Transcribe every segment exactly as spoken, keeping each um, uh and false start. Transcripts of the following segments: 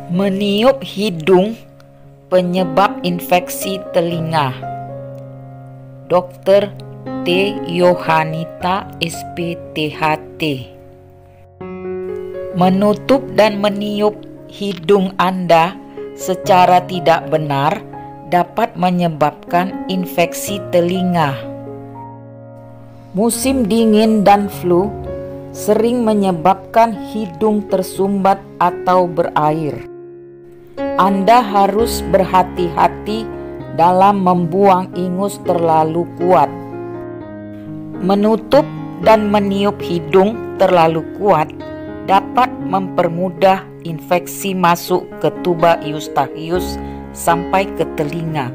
Meniup hidung penyebab infeksi telinga. Dokter T. Yohanita, S P T H T. Menutup dan meniup hidung Anda secara tidak benar dapat menyebabkan infeksi telinga. Musim dingin dan flu sering menyebabkan hidung tersumbat atau berair. Anda harus berhati-hati dalam membuang ingus terlalu kuat. Menutup dan meniup hidung terlalu kuat dapat mempermudah infeksi masuk ke tuba eustachius sampai ke telinga.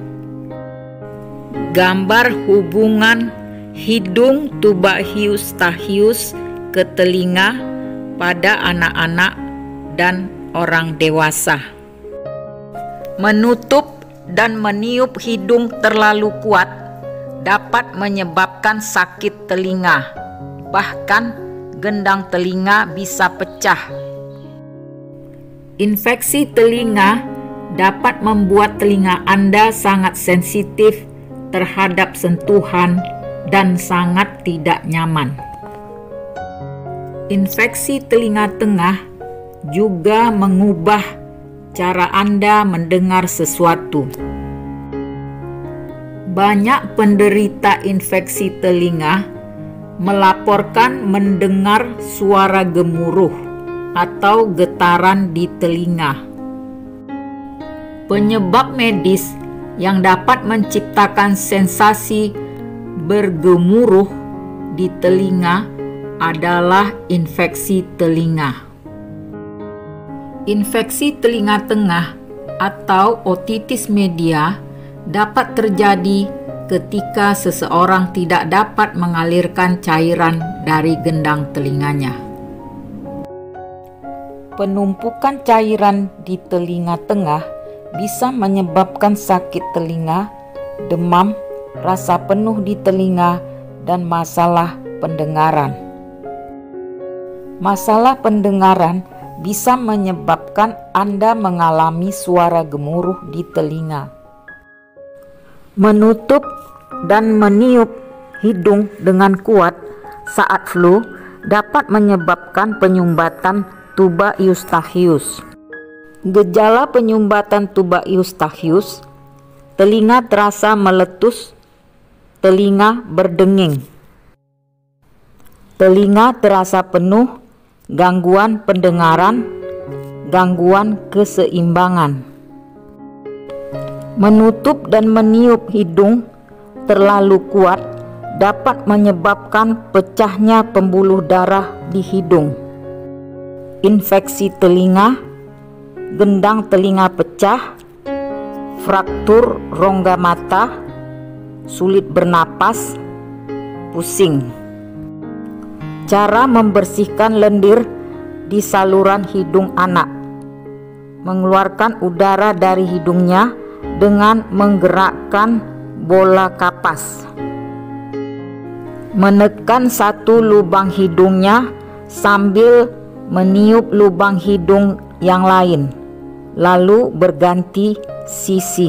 Gambar hubungan hidung tuba eustachius ke telinga pada anak-anak dan orang dewasa. Menutup dan meniup hidung terlalu kuat dapat menyebabkan sakit telinga, bahkan gendang telinga bisa pecah. Infeksi telinga dapat membuat telinga Anda sangat sensitif terhadap sentuhan dan sangat tidak nyaman. Infeksi telinga tengah juga mengubah cara Anda mendengar sesuatu. Banyak penderita infeksi telinga melaporkan mendengar suara gemuruh atau getaran di telinga. Penyebab medis yang dapat menciptakan sensasi bergemuruh di telinga adalah infeksi telinga. Infeksi telinga tengah atau otitis media dapat terjadi ketika seseorang tidak dapat mengalirkan cairan dari gendang telinganya. Penumpukan cairan di telinga tengah bisa menyebabkan sakit telinga, demam, rasa penuh di telinga, dan masalah pendengaran. Masalah pendengaran bisa menyebabkan Anda mengalami suara gemuruh di telinga. Menutup dan meniup hidung dengan kuat saat flu dapat menyebabkan penyumbatan tuba eustachius. Gejala penyumbatan tuba eustachius: telinga terasa meletus, telinga berdenging, telinga terasa penuh, gangguan pendengaran, gangguan keseimbangan. Menutup dan meniup hidung terlalu kuat dapat menyebabkan pecahnya pembuluh darah di hidung, infeksi telinga, gendang telinga pecah, fraktur rongga mata, sulit bernapas, pusing. Cara membersihkan lendir di saluran hidung anak: mengeluarkan udara dari hidungnya dengan menggerakkan bola kapas. Menekan satu lubang hidungnya sambil meniup lubang hidung yang lain, lalu berganti sisi.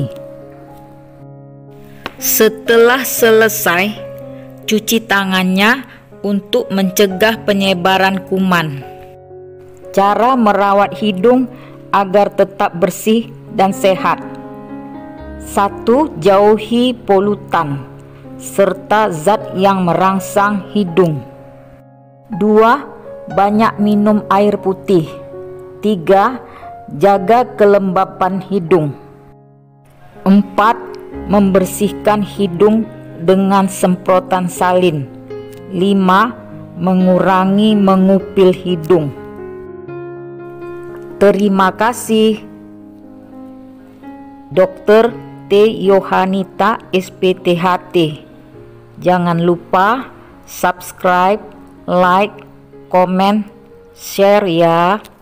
Setelah selesai, cuci tangannya untuk mencegah penyebaran kuman. Cara merawat hidung agar tetap bersih dan sehat: satu. Jauhi polutan serta zat yang merangsang hidung. Dua. Banyak minum air putih. Tiga. Jaga kelembapan hidung. Empat. Membersihkan hidung dengan semprotan salin. Lima. Mengurangi mengupil hidung. Terima kasih. Dokter T. Yohanita, S P T H T. Jangan lupa subscribe, like, komen, share ya.